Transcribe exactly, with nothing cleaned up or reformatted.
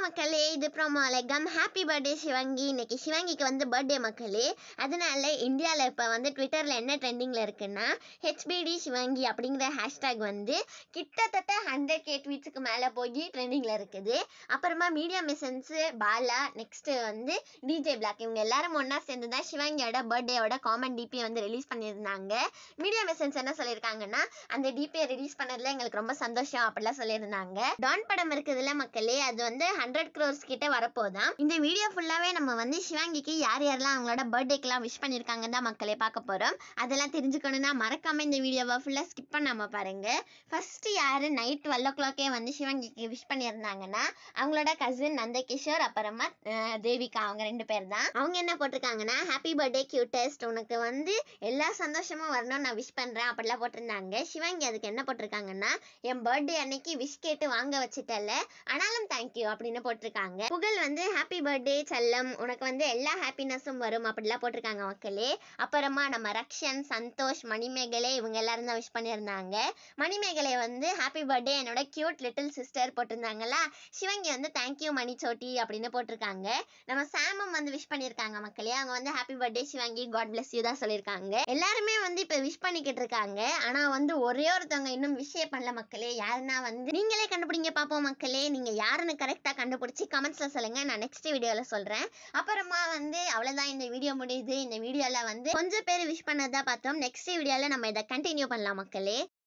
மக்களே, இது ப்ரோமோ அலகம். Happy birthday Sivaangi. இன்னைக்கு சிவங்கிக்கு வந்து பர்த்டே மக்களே. அதனால இந்தியாவில் இப்போ வந்து ட்விட்டரில் என்ன ட்ரெண்டிங்கில் இருக்குன்னா, ஹெச்பிடி சிவங்கி அப்படிங்கிற ஹேஷ்டேக் வந்து கிட்டத்தட்ட ஹண்ட்ரட் கே ட்வீட்ஸுக்கு மேலே போய் ட்ரெண்டிங்கில் இருக்குது. அப்புறமா மீடியா மிஷன்ஸு, பாலா, நெக்ஸ்ட்டு வந்து டிஜே பிளாக், இவங்க எல்லாரும் ஒன்றா சேர்ந்து தான் சிவங்கியோட பர்த்டேயோட காமன் டிபியை வந்து ரிலீஸ் பண்ணியிருந்தாங்க. மீடியா மிஷன்ஸ் என்ன சொல்லியிருக்காங்கன்னா, அந்த டிபியை ரிலீஸ் பண்ணதில் எங்களுக்கு ரொம்ப சந்தோஷம் அப்படிலாம் சொல்லியிருந்தாங்க. டான் படம் இருக்குதுல்ல மக்களே, அது வந்து ஹண்ட்ரட் க்ரோர்ஸ் கிட்ட வரப்போதான். இந்த வீடியோ ஃபுல்லாவே நம்ம வந்து சிவாங்கிக்கு யார் யாரெல்லாம் அவங்களோட பர்த்டேக்கெல்லாம் விஷ் பண்ணியிருக்காங்கன்னு தான் மக்களே பார்க்க போறோம். அதெல்லாம் தெரிஞ்சுக்கணும்னா மறக்காம இந்த வீடியோவை ஃபுல்லா ஸ்கிப் பண்ணாம பாருங்க. ஃபர்ஸ்ட் யாரு நைட் டுவெல் ஓ கிளாக்கே வந்து சிவாங்கிக்கு விஷ் பண்ணியிருந்தாங்கன்னா, அவங்களோட கசின் நந்தகிஷோர், அப்புறமா தேவிகா, அவங்க ரெண்டு பேர் தான். அவங்க என்ன போட்டிருக்காங்கன்னா, ஹாப்பி பர்த்டே கியூட்டஸ்ட், உனக்கு வந்து எல்லா சந்தோஷமும் வரணும், நான் விஷ் பண்றேன் அப்படிலாம் போட்டிருந்தாங்க. சிவாங்கி அதுக்கு என்ன போட்டிருக்காங்கன்னா, என் பர்த்டே அன்னைக்கு விஷ் கேட்டு வாங்க வச்சுட்டல, ஆனாலும் தேங்க்யூ அப்படின்னு போட்டிருக்காங்க. புகழ் வந்து ஹாப்பி பர்த்டே செல்லம், உனக்கு வந்து எல்லா ஹாப்பினஸும் வரும் அப்படிலாம் போட்டிருக்காங்க மக்களே. அப்புறமா நம்ம ரக்ஷன், சந்தோஷ், மணிமேகலை, இவங்க எல்லாரும் தான் விஷ் பண்ணியிருந்தாங்க. மணிமேகலை வந்து ஹாப்பி பர்த்டே என்னோட கியூட் லிட்டில் சிஸ்டர் போட்டிருந்தாங்களா. சிவங்கி வந்து தேங்க்யூ மணி சோட்டி அப்படின்னு போட்டிருக்காங்க. நம்ம சாமும் வந்து விஷ் பண்ணியிருக்காங்க மக்களே. அவங்க வந்து happy birthday Sivaangi, god bless you தான் சொல்லியிருக்காங்க. எல்லாருமே வந்து இப்போ விஷ் பண்ணிக்கிட்டு இருக்காங்க. ஆனா வந்து ஒரே ஒருத்தவங்க இன்னும் விஷே பண்ணல மக்களே. யாருன்னா வந்து நீங்களே கண்டுபிடிங்க பார்ப்போம் மக்களே. நீங்க யாருன்னு கரெக்டா கண்டுபிடிச்சி கமெண்ட்ஸ்ல சொல்லுங்க, நான் நெக்ஸ்ட் வீடியோல சொல்றேன். அப்புறமா வந்து அவ்வளவுதான், இந்த வீடியோ முடியுது. இந்த வீடியோல வந்து கொஞ்சம் பேர் விஷ் பண்ணதா பார்த்தோம். நெக்ஸ்ட் வீடியோல நம்ம இதை கண்டினியூ பண்ணலாம் மக்களே.